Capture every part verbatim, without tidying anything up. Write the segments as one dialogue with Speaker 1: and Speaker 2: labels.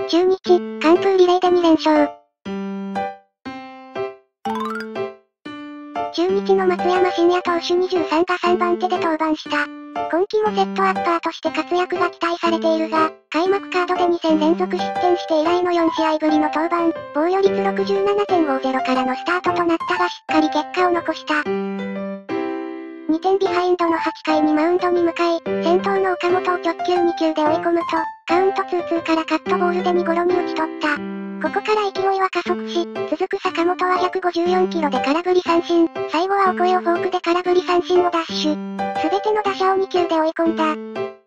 Speaker 1: 中日、完封リレーでに連勝。中日の松山真也投手にじゅうさんがさんばん手で登板した。今季もセットアッパーとして活躍が期待されているが、開幕カードでに戦連続失点して以来のよん試合ぶりの登板、防御率 ろくじゅうななてんごゼロ からのスタートとなったがしっかり結果を残した。にてんビハインドのはちかいにマウンドに向かい、先頭の岡本を直球に球で追い込むと、カウント ツーツー からカットボールで見頃に打ち取った。ここから勢いは加速し、続く坂本はひゃくごじゅうよんキロで空振り三振、最後はオコエをフォークで空振り三振を奪取。すべての打者をに球で追い込んだ。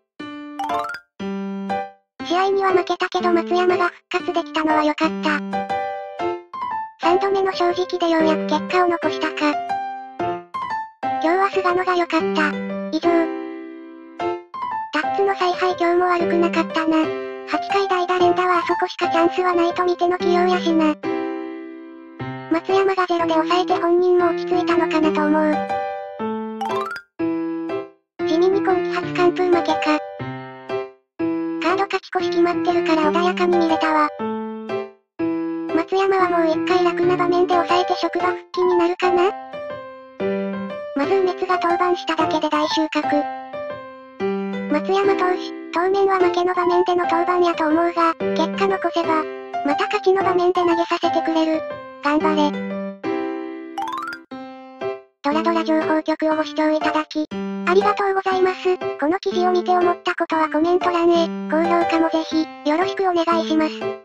Speaker 1: 試合には負けたけど松山が復活できたのは良かった。さんどめの正直でようやく結果を残したか。今日は菅野が良かった。以上。タッツの采配今日も悪くなかったな。はちかい代打連打はあそこしかチャンスはないと見ての起用やしな。松山がゼロで抑えて本人も落ち着いたのかなと思う。地味に今季初完封負けか。カード勝ち越し決まってるから穏やかに見れたわ。松山はもう一回楽な場面で抑えて職場復帰になるかな。まず梅津が登板しただけで大収穫。松山投手、当面は負けの場面での登板やと思うが、結果残せば、また勝ちの場面で投げさせてくれる。頑張れ。ドラドラ情報局をご視聴いただき、ありがとうございます。この記事を見て思ったことはコメント欄へ、高評価もぜひ、よろしくお願いします。